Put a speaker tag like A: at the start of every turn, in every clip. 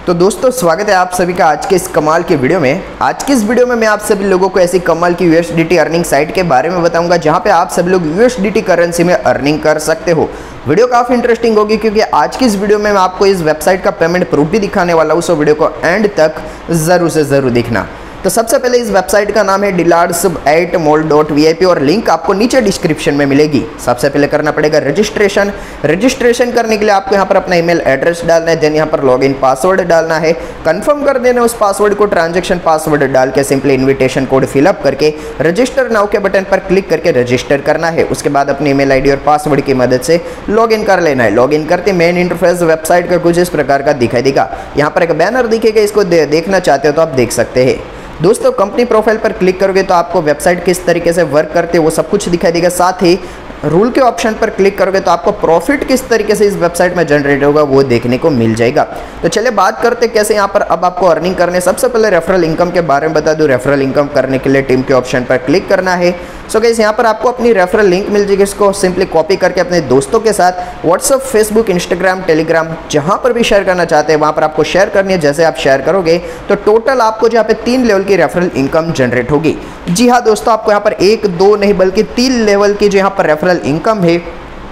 A: तो दोस्तों स्वागत है आप सभी का आज के इस कमाल के वीडियो में। आज की इस वीडियो में मैं आप सभी लोगों को ऐसी कमाल की यूएसडीटी अर्निंग साइट के बारे में बताऊंगा जहां पे आप सभी लोग यूएसडीटी करेंसी में अर्निंग कर सकते हो। वीडियो काफ़ी इंटरेस्टिंग होगी क्योंकि आज की इस वीडियो में मैं आपको इस वेबसाइट का पेमेंट प्रूफ भी दिखाने वाला हूँ। सो वीडियो को एंड तक ज़रूर से ज़रूर देखना। तो सबसे पहले इस वेबसाइट का नाम है dillardsup8mall.vip और लिंक आपको नीचे डिस्क्रिप्शन में मिलेगी। सबसे पहले करना पड़ेगा रजिस्ट्रेशन करने के लिए आपको यहाँ पर अपना ईमेल एड्रेस डालना है, देन यहाँ पर लॉगिन पासवर्ड डालना है, कंफर्म कर देना उस पासवर्ड को, ट्रांजैक्शन पासवर्ड डाल के सिंपली इन्विटेशन कोड फिलअप करके रजिस्टर नाउ के बटन पर क्लिक करके रजिस्टर करना है। उसके बाद अपनी ईमेल आईडी और पासवर्ड की मदद से लॉगिन कर लेना है। लॉगिन करते मेन इंटरफेस वेबसाइट का कुछ इस प्रकार का दिखाई देगा। यहाँ पर एक बैनर दिखेगा, इसको देखना चाहते हो तो आप देख सकते हैं। दोस्तों कंपनी प्रोफाइल पर क्लिक करोगे तो आपको वेबसाइट किस तरीके से वर्क करते हैं वो सब कुछ दिखाई देगा। साथ ही रूल के ऑप्शन पर क्लिक करोगे तो आपको प्रॉफिट किस तरीके से इस वेबसाइट में जनरेट होगा वो देखने को मिल जाएगा। तो चलिए बात करते हैं कैसे यहाँ पर अब आपको अर्निंग करने। सबसे पहले रेफरल इनकम के बारे में बता दूं। रेफरल इनकम करने के लिए टीम के ऑप्शन पर क्लिक करना है। सो गाइस यहाँ पर आपको अपनी रेफरल लिंक मिल जाएगी, इसको सिंपली कॉपी करके अपने दोस्तों के साथ व्हाट्सअप, फेसबुक, इंस्टाग्राम, टेलीग्राम जहाँ पर भी शेयर करना चाहते हैं वहाँ पर आपको शेयर करनी है। जैसे आप शेयर करोगे तो टोटल आपको जहाँ पे 3 लेवल की रेफरल इनकम जनरेट होगी। जी हाँ दोस्तों, आपको यहाँ पर 1, 2 नहीं बल्कि 3 लेवल की जो यहाँ पर रेफरल इनकम है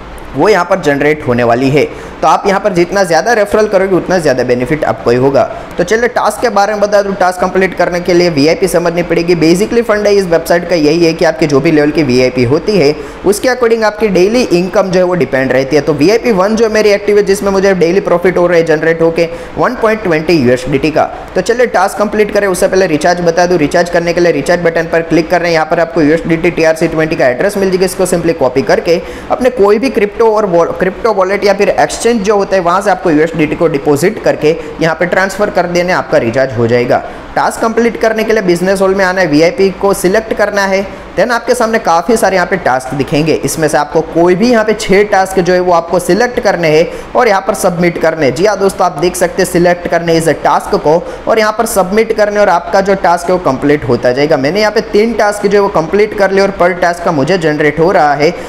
A: वो यहाँ पर जनरेट होने वाली है। तो आप यहाँ पर जितना ज़्यादा रेफरल करोगे उतना ज़्यादा बेनिफिट आपको ही होगा। तो चलिए टास्क के बारे में बता दूँ। टास्क कंप्लीट करने के लिए वीआईपी समझनी पड़ेगी। बेसिकली फंड है इस वेबसाइट का यही है कि आपकी जो भी लेवल की वीआईपी होती है उसके अकॉर्डिंग आपकी डेली इनकम जो है वो डिपेंड रहती है। तो वीआईपी 1 जो मेरी एक्टिव है जिसमें मुझे डेली प्रॉफिट हो रहा है जनरेट होकर 1.20 यूएसडीटी का। तो चलिए टास्क कंप्लीट करें उससे पहले रिचार्ज बता दूँ। रिचार्ज करने के लिए रिचार्ज बटन पर क्लिक करें। यहाँ पर आपको यूएसडीटी TRC20 का एड्रेस मिल जाएगा। इसको सिंपली कॉपी करके अपने कोई भी क्रिप्टो वॉलेट या फिर एक्सचेंज जो होता है वहां से आपको यूएसडीटी को डिपॉजिट करके यहां पे ट्रांसफर कर देने आपका रिचार्ज हो जाएगा। टास्क कंप्लीट करने के लिए बिजनेस हॉल में आना है, वीआईपी को सिलेक्ट करना है। देन आपके सामने काफ़ी सारे यहाँ पे टास्क दिखेंगे। इसमें से आपको कोई भी यहाँ पे 6 टास्क जो है वो आपको सिलेक्ट करने हैं और यहाँ पर सबमिट करने। जी हाँ दोस्तों, आप देख सकते हैं सिलेक्ट करने इस टास्क को और यहाँ पर सबमिट करने और आपका जो टास्क है वो कंप्लीट होता जाएगा। मैंने यहाँ पे 3 टास्क जो है वो कंप्लीट कर लिए और पर टास्क का मुझे जनरेट हो रहा है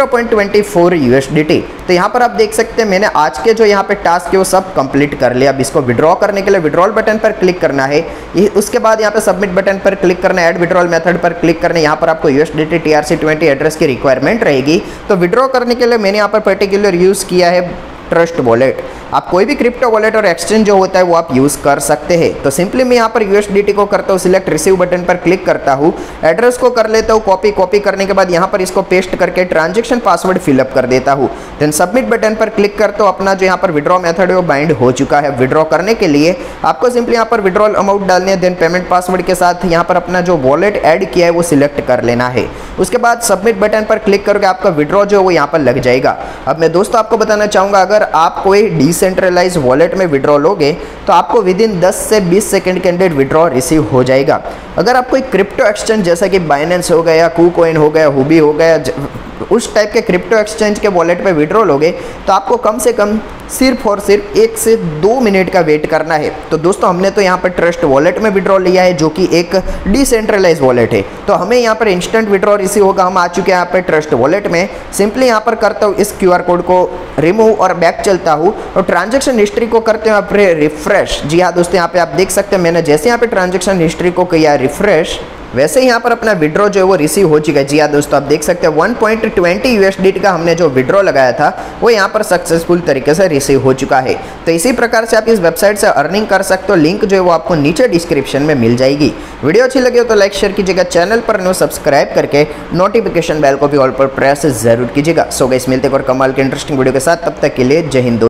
A: 0.24 यूएसडीटी। तो यहाँ पर आप देख सकते हैं मैंने आज के जो यहाँ पे टास्क है वो सब कंप्लीट कर लिया। अब इसको विड्रॉ करने के लिए विड्रॉल बटन पर क्लिक करना है। उसके बाद यहाँ पे सबमिट बटन पर क्लिक करना है, ऐड विड्रॉल मेथड पर क्लिक करना है। यहाँ पर आपको यूएसडीटी TRC20 एड्रेस की रिक्वायरमेंट रहेगी। तो विड्रॉ करने के लिए मैंने यहाँ पर पर्टिकुलर यूज़ किया है ट्रस्ट वॉलेट। आप कोई भी क्रिप्टो वॉलेट और एक्सचेंज जो होता है वो आप यूज़ कर सकते हैं। तो सिंपली मैं यहाँ पर यूएसडीटी को करता हूँ सिलेक्ट, रिसीव बटन पर क्लिक करता हूँ, एड्रेस को कर लेता हूँ कॉपी करने के बाद यहाँ पर इसको पेस्ट करके ट्रांजैक्शन पासवर्ड फिलअप कर देता हूँ। देन सबमिट बटन पर क्लिक करता हूँ। अपना जो यहाँ पर विड्रॉ मेथड है वो बाइंड हो चुका है। विड्रॉ करने के लिए आपको सिंपली यहाँ पर विड्रॉल अमाउंट डालनी है। देन पेमेंट पासवर्ड के साथ यहाँ पर अपना जो वॉलेट ऐड किया है वो सिलेक्ट कर लेना है। उसके बाद सबमिट बटन पर क्लिक करके आपका विड्रॉ जो है वो यहाँ पर लग जाएगा। अब मैं दोस्तों आपको बताना चाहूँगा, अगर आप कोई डिसेंट्रलाइज वॉलेट में विड्रॉ लोगे तो आपको विद इन 10 से 20 सेकंड के अंदर विड्रॉ रिसीव हो जाएगा। अगर आप कोई क्रिप्टो एक्सचेंज जैसा कि बाइनेंस हो गया, KuCoin हो गया, हुबी हो गया, उस टाइप के क्रिप्टो एक्सचेंज के वॉलेट पे विड्रॉ लोगे तो आपको कम से कम सिर्फ और सिर्फ 1 से 2 मिनट का वेट करना है। तो दोस्तों हमने तो यहाँ पर ट्रस्ट वॉलेट में विड्रॉ लिया है जो कि एक डिसेंट्रलाइज वॉलेट है। तो हमें यहाँ पर इंस्टेंट विड्रॉ रिसीव होगा। हम आ चुके हैं यहाँ पर ट्रस्ट वॉलेट में। सिंपली यहाँ पर करता हूँ इस QR कोड को रिमूव और बैक चलता हूँ और ट्रांजेक्शन हिस्ट्री को करते हैं यहाँ पर रिफ्रेश। जी हाँ दोस्तों, यहाँ पे आप देख सकते हैं मैंने जैसे यहाँ पे ट्रांजेक्शन हिस्ट्री को किया रिफ्रेश वैसे ही यहाँ पर अपना विड्रॉ जो है वो रिसीव हो चुका है। जी हाँ दोस्तों, आप देख सकते हैं 1.20 यूएसडीटी का हमने जो विड्रॉ लगाया था वो यहाँ पर सक्सेसफुल तरीके से रिसीव हो चुका है। तो इसी प्रकार से आप इस वेबसाइट से अर्निंग कर सकते हो। लिंक जो है वो आपको नीचे डिस्क्रिप्शन में मिल जाएगी। वीडियो अच्छी लगी हो तो लाइक शेयर कीजिएगा, चैनल पर न्यू सब्सक्राइब करके नोटिफिकेशन बेल को भी ऑल पर प्रेस जरूर कीजिएगा। सो गाइस मिलते हैं और कमाल के इंटरेस्टिंग वीडियो के साथ, तब तक के लिए जय हिंद।